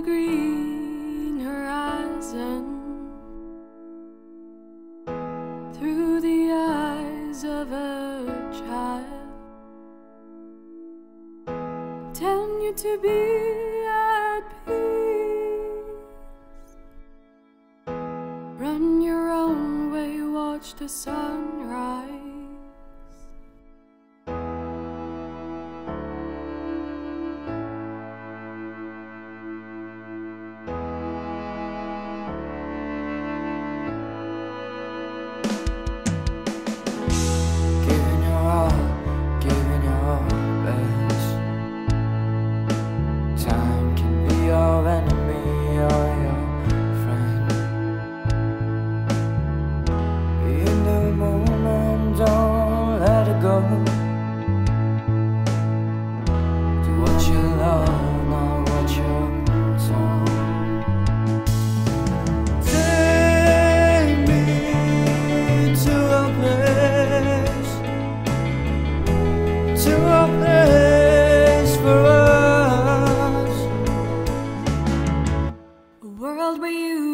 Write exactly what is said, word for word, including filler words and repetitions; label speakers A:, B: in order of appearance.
A: green horizon, through the eyes of a child. Tell you to be at peace. Run your own way, watch the sunrise.
B: Giving your all, giving your best. Time can be your enemy or your friend. Be in the moment, don't let it go. Do what you love, not what you're told. Take me to a place, to a place for us.
A: A world where you